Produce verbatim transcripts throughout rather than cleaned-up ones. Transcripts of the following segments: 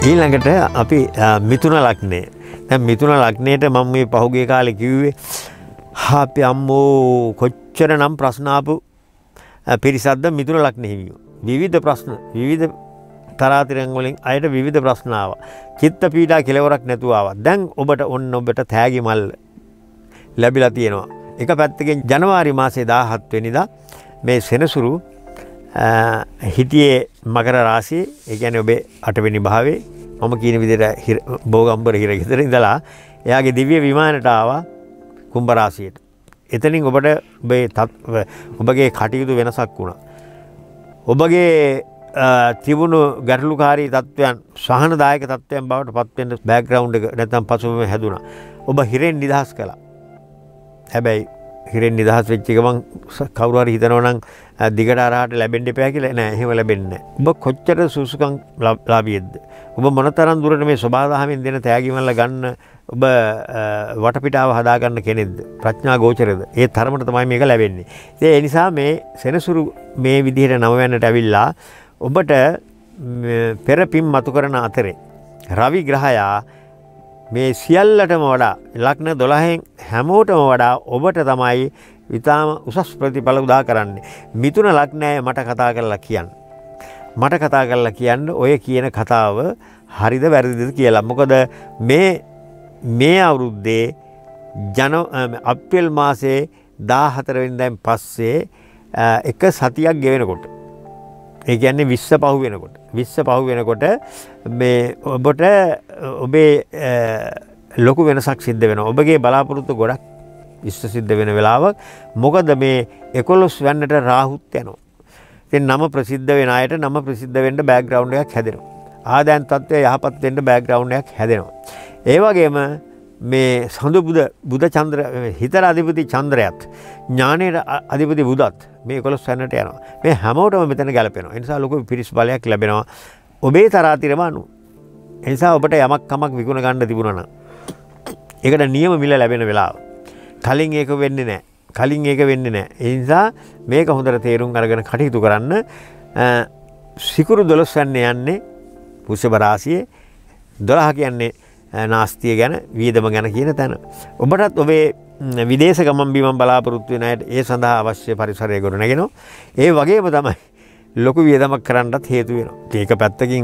ඊළඟට අපි මිථුන ලග්නය. දැන් මිථුන ලග්නයට මම මේ පහුගිය කාලේ කිව්වේ අපි අම්මෝ කොච්චරනම් ප්‍රශ්න ආපු පිරිසක්ද මිථුන ලග්න හිමියෝ. විවිධ ප්‍රශ්න විවිධ තරාතිරයන් වලින් අයට විවිධ ප්‍රශ්න ආවා. චිත්ත පීඩා කෙලවරක් නැතුව ආවා. දැන් ඔබට ඔන්න ඔබට තෑගි මල් ලැබිලා තියෙනවා. එක පැත්තකින් ජනවාරි මාසේ දාහත් වෙනිදා මේ සෙනසුරු හිටියේ මකර රාශියේ, ඒ කියන්නේ ඔබේ අටවෙනි භාවයේ මම කියන විදිහට බෝගම්බර හිර ගෙදර ඉඳලා එයාගේ දිව්‍ය විමානයට ආවා කුම්භ රාශියට. එතනින් ඔබට ඔබේ ඔබගේ කටයුතු වෙනසක් වුණා. ඔබගේ තිබුණු ගැටලුකාරී තත්ත්වයන් සහනදායක තත්ත්වයන් බවට පත් වෙන්න බෑග්ග්‍රවුන්ඩ් එක නැත්නම් පසුබිම හැදුනා. ඔබ හිරෙන් නිදහස් කළා. හැබැයි හිරෙන් නිදහස් වෙච්ච ගමන් කවුරු හරි හිතනවා නම් දිගට අරහට ලැබෙන්න එපා කියලා. නෑ, එහෙම ලැබෙන්නේ නෑ. ඔබ කොච්චර සුසුකම් ලාභියෙක්ද? ඔබ මොනතරම් දුරට මේ සබාදහමෙන් දෙන තෑගි මල්ල ගන්න ඔබ වටපිටාව හදාගන්න කෙනෙක්ද? ප්‍රඥා ගෝචරද? ඒ තරමට තමයි මේක ලැබෙන්නේ. ඒ නිසා මේ සෙනසුරු මේ විදිහට නව වෙන්නට ඇවිල්ලා ඔබට පෙර පින් මතු කරන අතරේ රවි ග්‍රහයා මේ සියල්ලටම වඩා ලග්න දොළහෙන් හැමෝටම වඩා ඔබට තමයි ඉතාම උසස් ප්‍රතිඵල උදා කරන්නේ. මිථුන ලග්නය මට කතා කරලා කියන්න. මට කතා කරලා කියන්න ඔය කියන කතාව හරිද වැරදිද කියලා. මොකද මේ මේ අවුරුද්දේ ජන අප්‍රේල් මාසේ දාහතර වෙනිදාන් පස්සේ එක සතියක් ගෙවෙනකොට, ඒ කියන්නේ විස්ස පහු වෙනකොට විස්ස පහු වෙනකොට මේ ඔබට ඔබේ ලොකු වෙනසක් සිද්ධ වෙනවා. ඔබගේ බලාපොරොත්තු ගොඩක් ඉෂ්ට සිද්ධ වෙන වෙලාවක්. මොකද මේ එකොළොස් වෙන්නට රාහුත් යනවා. ඉතින් නම ප්‍රසිද්ධ වෙන අයට නම ප්‍රසිද්ධ වෙන්න බෑග්ග්‍රවුන්ඩ් එකක් හැදෙනවා. ආදායම් තත්ත්වය යහපත් වෙන්න බෑග්ග්‍රවුන්ඩ් එකක් හැදෙනවා. ඒ වගේම මේ සඳු බුද බුද චන්ද්‍ර හිතර අධිපති චන්ද්‍රයත් ඥානයේ අධිපති බුදත් මේ එකොළොස් වෙන්නට යනවා. මේ හැමෝටම මෙතන ගැලපෙනවා. ඒ නිසා ලොකු පිරිස් බලයක් ලැබෙනවා ඔබේ තරාතිරම අනුව. ඒ නිසා ඔබට යමක් කමක් විකුණ ගන්න තිබුණා නම් ඒකට නියම මිල ලැබෙන වෙලාව. කලින් ඒක වෙන්නේ නැහැ. කලින් ඒක වෙන්නේ නැහැ. ඒ නිසා මේක හොඳට තේරුම් අරගෙන කටයුතු කරන්න. සිකුරු දොළොස් වෙන්නේ යන්නේ වෘෂභ රාශියේ. දොළහ කියන්නේ නාස්තිය ගැන, වියදම ගැන කියන තැන. ඔබටත් ඔබේ විදේශ ගමන් බිමන් බලාපොරොත්තු වෙන අයට ඒ සඳහා අවශ්‍ය පරිසරය ගොඩනගෙනවා. ඒ වගේම තමයි ලොකු වියදමක් කරන්නත් හේතු වෙනවා. ඒක පැත්තකින්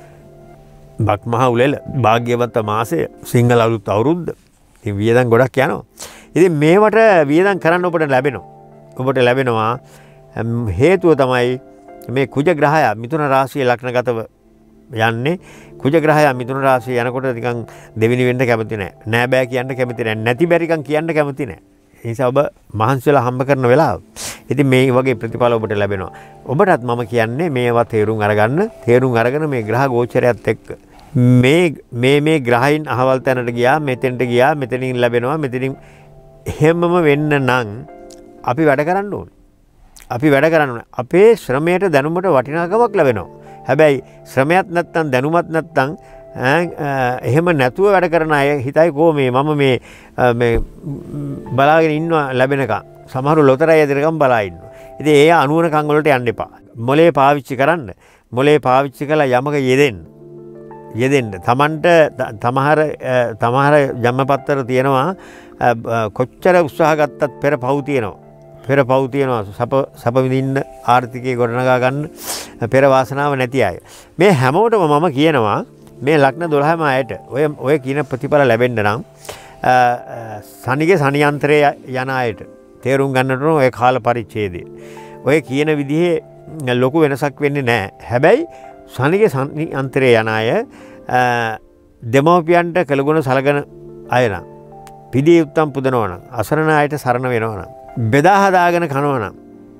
බක් මහ උලෙල භාග්‍යවත් මාසය සිංහල අලුත් අවුරුද්ද. ඉතින් වියදම් ගොඩක් යනවා. ඉතින් මේවට වියදම් කරන්න ඔබට ලැබෙනවා. ඔබට ලැබෙනවා හේතුව තමයි මේ කුජ ග්‍රහය මිථුන රාශියේ ලග්නගතව යන්නේ. කුජ ග්‍රහය මිථුන රාශිය යනකොට නිකන් දෙවිනි වෙන්න කැමති නැහැ. නෑ බෑ කියන්න කැමති නැහැ. නැති බැරිකම් කියන්න කැමති නැහැ. ඒ නිසා ඔබ මහන්සි වෙලා හම්බ කරන වෙලාව. ඉතින් මේ වගේ ප්‍රතිඵල ඔබට ලැබෙනවා. ඔබටත් මම කියන්නේ මේවා තේරුම් අරගන්න. තේරුම් අරගෙන මේ ග්‍රහ ගෝචරයත් එක්ක මේ මේ මේ ග්‍රහයින් අහවල් තැනට ගියා, මෙතෙන්ට ගියා, මෙතනින් ලැබෙනවා, මෙතනින් එහෙමම වෙන්න නම් අපි වැඩ කරන්න ඕනේ. අපි වැඩ කරන්න ඕනේ. අපේ ශ්‍රමයට දැනුමට වටිනාකමක් ලැබෙනවා. හැබැයි ශ්‍රමයක් නැත්තම් දැනුමක් නැත්තම් එහෙම නැතුව වැඩ කරන අය හිතයි කෝ මේ මම මේ මේ බලාගෙන ඉන්නවා ලැබෙනකම්. සමහරු ලොතරැයි ඇදෙනකම් බලා ඉන්නවා. ඉතින් ඒ අනුවනකම් වලට යන්න එපා. මොලේ පාවිච්චි කරන්න. මොලේ පාවිච්චි කළා යමක යෙදෙන්න. යෙදෙන්න. Tamanට තමහර තමහර ජම්මපත්තර තියෙනවා කොච්චර උත්සාහ ගත්තත් පෙර පව් තියෙනවා. පෙර පව් තියෙනවා. සප සප විඳින්න ආර්ථිකය ගොඩනගා ගන්න පෙර වාසනාව නැති අය. මේ හැමෝටම මම කියනවා මේ ලග්න දොළහම අයට ඔය ඔය කියන ප්‍රතිඵල ලැබෙන්න නම් සනිගේ සනියන්ත්‍රය යන අයට තේරුම් ගන්නට ඕන ඔය කාල පරිච්ඡේදය. ඔය කියන විදිහේ ලොකු වෙනසක් වෙන්නේ නැහැ. හැබැයි සනිගේ සනියන්ත්‍රය යන අය දෙමව්පියන්ට කළගුණ සලකන අය නම්, පිදී උත්තම් පුදනවා නම්, අසරණ අයට සරණ වෙනවා නම්, බෙදා හදාගෙන කනවා නම්,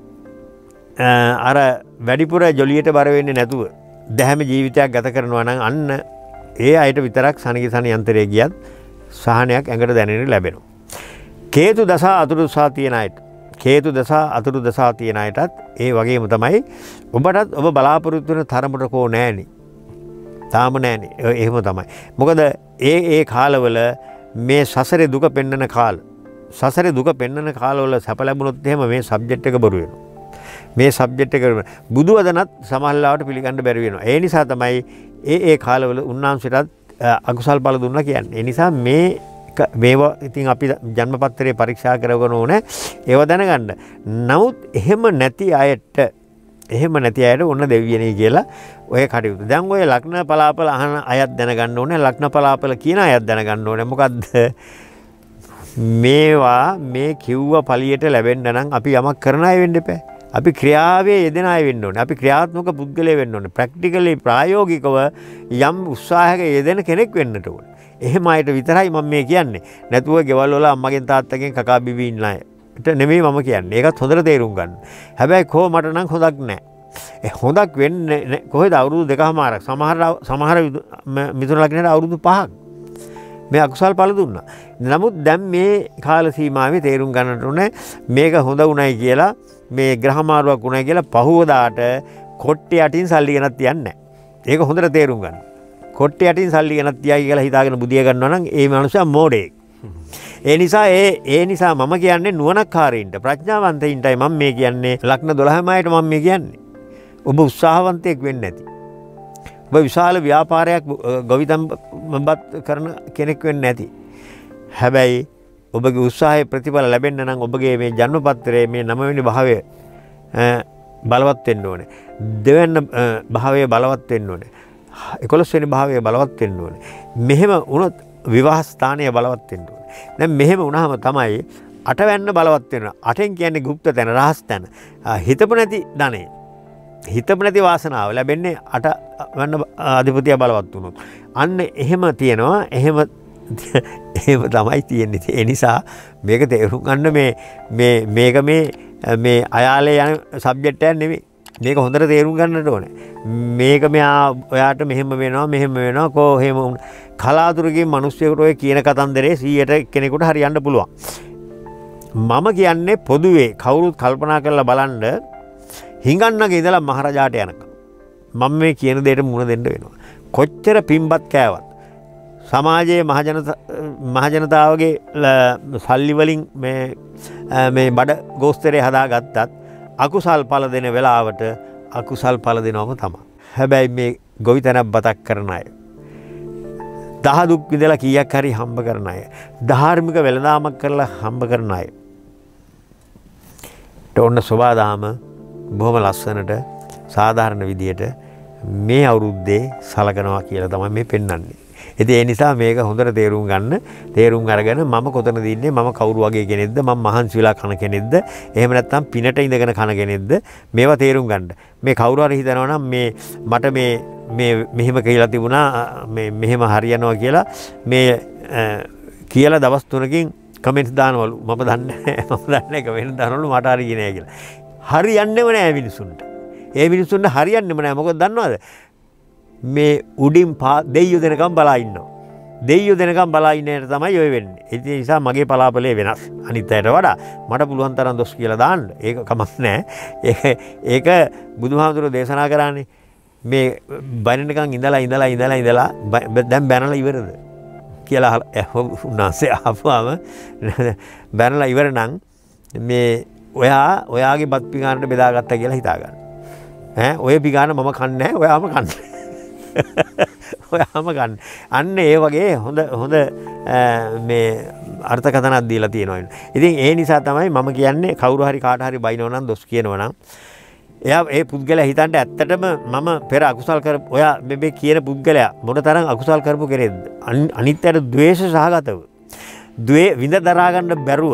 අර වැඩිපුර ජොලියට බර වෙන්නේ නැතුව දැහැම ජීවිතයක් ගත කරනවා නම් අන්න ඒ අයට විතරක් සනිගේ සනියන්ත්‍රය ගියත් සහනයක් ඇඟට දැනෙන්න ලැබෙනවා. කේතු දසා අතුරු දසා තියෙන අයට, කේතු දසා අතුරු දසා තියෙන අයටත් ඒ වගේම තමයි. ඔබටත් ඔබ බලාපොරොත්තු වෙන තරමට කෝ නෑනේ. තාම නෑනේ. එහෙම තමයි. මොකද ඒ ඒ කාලවල මේ සසරේ දුක පෙන්නන කාල. සසරේ දුක පෙන්නන කාලවල සැප ලැබුණොත් එහෙම මේ සබ්ජෙක්ට් එක බොරු වෙනවා. මේ සබ්ජෙක්ට් එක බුදු වදනත් සමහරවිට පිළිගන්න බැරි වෙනවා. ඒ නිසා තමයි ඒ ඒ කාලවල උන්වහන්සේටත් අකුසල් බල දුන්නා කියන්නේ. ඒ නිසා මේ මේවා ඉතින් අපි ජන්මපත්‍රයේ පරීක්ෂා කරගෙන ඕනේ ඒව දැනගන්න. නමුත් එහෙම නැති අයට එහෙම නැති අයට ඔන්න දෙවියනේ කියලා ඔය කටයුතු. දැන් ඔය ලග්න පලාපල අහන අයත් දැනගන්න ඕනේ. ලග්න පලාපල කියන අයත් දැනගන්න ඕනේ. මොකද්ද? මේවා මේ කිව්ව පළියට ලැබෙන්න නම් අපි යමක් කරන අය වෙන්න එපා. අපි ක්‍රියාවේ යෙදෙන අය වෙන්න ඕනේ. අපි ක්‍රියාත්මක පුද්ගලයෙක් වෙන්න ඕනේ. ප්‍රැක්ටිකලි ප්‍රායෝගිකව යම් උත්සාහයක යෙදෙන කෙනෙක් වෙන්නට ඕනේ. එහෙම අයට විතරයි මම මේ කියන්නේ. නැතුව ගෙවල් වල අම්මගෙන් තාත්තගෙන් කකා බිබී ඉන්න අයට නෙමෙයි මම කියන්නේ. ඒකත් හොඳට තේරුම් ගන්න. හැබැයි කො මට නම් හොඳක් නැහැ. ඒ හොඳක් වෙන්නේ කොහෙද අවුරුදු දෙකමාරක් සමහර සමහර මිථුන ලග්නයට අවුරුදු පහක් මේ අකුසල් පළ දුන්නා. නමුත් දැන් මේ කාල සීමාවේ තේරුම් ගන්නට ඕනේ මේක හොඳ උණයි කියලා මේ ග්‍රහමාරුවක් උණයි කියලා පහුවදාට කොට්ටේ යටින් සල්ලි ගෙනත් තියන්නේ නැහැ. ඒක හොඳට තේරුම් ගන්න. කොට්ටේ යටින් සල්ලි ගෙනත් තියයි කියලා හිතාගෙන බුදිය ගන්නවා නම් ඒ මනුස්සයා මෝඩයෙක්. ඒ නිසා ඒ ඒ නිසා මම කියන්නේ නුවණක්කාරීන්ට ප්‍රඥාවන්තයින්ටයි මම මේ කියන්නේ ලග්න දොළහම අයට මම මේ කියන්නේ. ඔබ උත්සාහවන්තයෙක් වෙන්න ඇති. ඔබ විශාල ව්‍යාපාරයක් ගොවිතැන්පත් කරන කෙනෙක් වෙන්න ඇති. හැබැයි ඔබගේ උත්සාහයේ ප්‍රතිඵල ලැබෙන්න නම් ඔබගේ මේ ජන්මපත්‍රයේ මේ නවවෙනි භාවය බලවත් වෙන්න ඕනේ. දෙවැන්න භාවය බලවත් වෙන්න ඕනේ. එකොළොස් වෙනි භාවය බලවත් වෙන්න ඕනේ. මෙහෙම වුණොත් විවාහ ස්ථානය බලවත් වෙන්න ඕනේ. දැන් මෙහෙම වුණාම තමයි අටවැන්න බලවත් වෙනවා. අටෙන් කියන්නේ গুপ্ত තැන, රහස් තැන. හිතපු නැති ධනෙ. හිතපු නැති වාසනාව ලැබෙන්නේ අට වන්න අධිපතිය බලවත් වුණොත්. අන්න එහෙම තියෙනවා. එහෙම එහෙම තමයි තියෙන්නේ. ඒ නිසා මේක තේරුම් ගන්න මේ මේ මේක මේ මේ අයාලේ යන සබ්ජෙක්ට් එකක් නෙමෙයි. මේක හොඳට තේරුම් ගන්නට ඕනේ. මේක මෙයා ඔයාට මෙහෙම වෙනවා මෙහෙම වෙනවා කෝ එහෙම කලාතුරකින් මිනිස්සුෙකුට ඔය කියන කතන්දරේ සීයට කෙනෙකුට හරියන්න පුළුවන්. මම කියන්නේ පොදුවේ කවුරුත් කල්පනා කරලා බලන්න හිඟන්නගේ ඉඳලා මහරජාට යනකම් මම මේ කියන දෙයට මුණ දෙන්න වෙනවා. කොච්චර පින්බත් කෑවත් සමාජයේ මහජන මහජනතාවගේ සල්ලි වලින් මේ මේ බඩ ගෝස්තරේ හදාගත්තත් අකුසල් ඵල දෙන වෙලාවට අකුසල් ඵල දෙනවම තමයි. හැබැයි මේ ගොවිතැනක් බතක් කරන අය දහ දුක් විඳලා කීයක් හරි හම්බ කරන අය ධාර්මික වෙළඳාමක් කරලා හම්බ කරන අය ටොන්න සෝබාදාම බොහොම ලස්සනට සාධාරණ විදියට මේ අවුරුද්දේ සලකනවා කියලා තමයි මේ පෙන්වන්නේ. ඉතින් ඒ නිසා මේක හොඳට තේරුම් ගන්න. තේරුම් අරගෙන මම කොතනද ඉන්නේ, මම කවුරු වගේ කෙනෙක්ද, මම මහන්සි වෙලා කන කෙනෙක්ද, එහෙම නැත්නම් පිනට ඉඳගෙන කන කෙනෙක්ද, මේවා තේරුම් ගන්න. මේ කවුරු හරි හිතනවා නම් මේ මට මේ මේ මෙහෙම කියලා තිබුණා මේ මෙහෙම හරියනවා කියලා මේ කියලා දවස් තුනකින් කමෙන්ට්ස් දානවලු. මම දන්නේ නැහැ. මම දන්නේ නැහැ කමෙන්ට් දානවලු මට හරියන්නේ නැහැ කියලා. හරියන්නේම නැහැ මිනිසුන්ට. ඒ මිනිසුන්ට හරියන්නේම නැහැ. මොකද දන්නවද? මේ උඩින් දෙයියෝ දෙනකම් බලා ඉන්නවා. දෙයියෝ දෙනකම් බලා ඉන්නේට තමයි ඔය වෙන්නේ. ඒ නිසා මගේ පලාපලේ වෙනස්. අනිත් අයට වඩා මට පුළුවන් තරම් දොස් කියලා දාන්න. ඒක කමක් නැහැ. ඒක ඒක බුදුහාමුදුරුවෝ දේශනා කරානේ. මේ බණිනකම් ඉඳලා ඉඳලා ඉඳලා ඉඳලා දැන් බැනලා ඉවරද කියලා උන්වහන්සේ අහපුවාම බැනලා ඉවර නම් මේ ඔයා ඔයාගේ බත් පිඟානට බෙදාගත්තා කියලා හිතා ගන්න. ඈ ඔය පිඟාන මම කන්නේ නැහැ. ඔයාම කන්නේ. ඔයාම ගන්න. අන්න ඒ වගේ හොඳ හොඳ මේ අර්ථකථනක් දීලා තියෙනවා. ඉතින් ඒ නිසා තමයි මම කියන්නේ කවුරු හරි කාට හරි බයිනව නම් දොස් කියනවා නම් එයා ඒ පුද්ගලයා හිතන්න ඇත්තටම මම පෙර අකුසල් කර ඔයා මේ කියන පුද්ගලයා මොනතරම් අකුසල් කරපු කෙනෙක්ද? අනිත්‍යයට ද්වේෂ සහගතව. ද්වේ විඳ දරා ගන්න බැරුව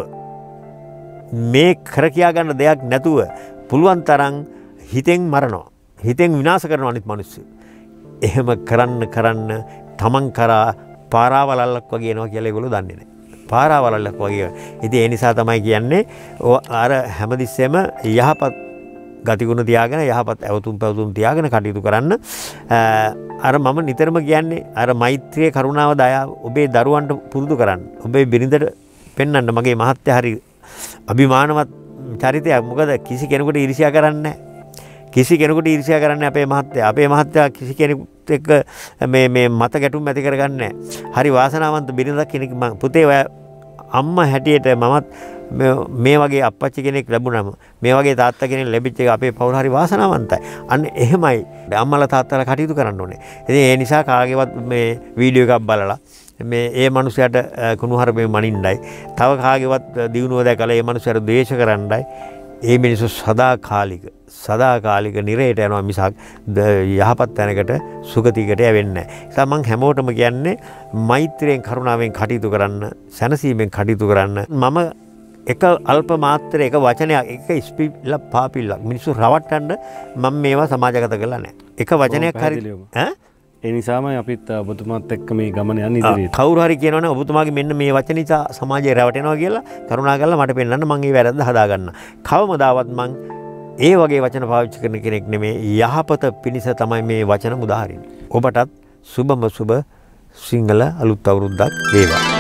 මේ කර කියා ගන්න දෙයක් නැතුව පුළුවන් තරම් හිතෙන් මරනවා. හිතෙන් විනාශ කරනවා අනිත් මිනිස්සු. එහෙම කරන්න කරන්න තමන් කරා පාරාවලල්ලක් වගේ එනවා කියලා ඒගොල්ලෝ දන්නේ නැහැ. පාරාවලල්ලක් වගේ. ඉතින් ඒ නිසා තමයි කියන්නේ අර හැමතිස්සෙම යහපත් ගතිගුණ තියාගෙන යහපත් අවතුම් පැවතුම් තියාගෙන කටයුතු කරන්න. අර මම නිතරම කියන්නේ අර මෛත්‍රිය කරුණාව දයාව ඔබේ දරුවන්ට පුරුදු කරන්න. ඔබේ බිරිඳට පෙන්වන්න මගේ මහත්ය හරි අභිමානවත් චරිතයක්. මොකද කිසි කෙනෙකුට ඊර්ෂ්‍යා කරන්නේ නැහැ. කිසි කෙනෙකුට ඊර්ෂ්‍යා කරන්නේ අපේ මහත්තයා. අපේ මහත්තයා කිසි කෙනෙකුට එක්ක මේ මේ මත ගැටුම් ඇති කරගන්නේ නැහැ. හරි වාසනාවන්ත බිරිඳක් කෙනෙක් මම පුතේ ඔය අම්මා හැටියට මමත් මේ වගේ අප්පච්චි කෙනෙක් ලැබුණම මේ වගේ තාත්තා කෙනෙක් ලැබිච්ච එක අපේ පවුල හරි වාසනාවන්තයි. අන්න එහෙමයි අම්මලා තාත්තලා කටයුතු කරන්න ඕනේ. ඉතින් ඒ නිසා කාගේවත් මේ වීඩියෝ එකක් බලලා මේ ඒ මනුස්සයාට කුණුහරුපේ මනින්නයි තව කාගේවත් දිනුව දැකලා ඒ මනුස්සයාට ද්වේෂ කරන්නයි ඒ මිනිස්සු සදාකාලික සදාකාලික නිරේට යනවා මිසක් යහපත් තැනකට සුගතියකට යවෙන්නේ නැහැ. ඒ නිසා මම හැමෝටම කියන්නේ මෛත්‍රියෙන් කරුණාවෙන් කටයුතු කරන්න, සැනසීමෙන් කටයුතු කරන්න. මම එක අල්ප මාත්‍ර එක වචනයක් එක ස්පීල්ල පාපිල්ලක් මිනිස්සු රවට්ටන්න මම මේවා සමාජගත කරලා නැහැ. එක වචනයක් හරි ඈ ඒ නිසාම අපිත් ඔබතුමාත් එක්ක මේ ගමන යන්නේ ඉදිරියට. කවුරු හරි කියනවනේ ඔබතුමාගේ මෙන්න මේ වචන නිසා සමාජය රැවටෙනවා කියලා කරුණාකරලා මට පෙන්නන්න මම ඒ වැරද්ද හදාගන්න. කවමදාවත් මම ඒ වගේ වචන පාවිච්චි කරන කෙනෙක් නෙමෙයි. යහපත පිණිස තමයි මේ වචන මුදා හරින්නේ. ඔබටත් සුබම සුබ සිංහල අලුත් අවුරුද්දක් වේවා.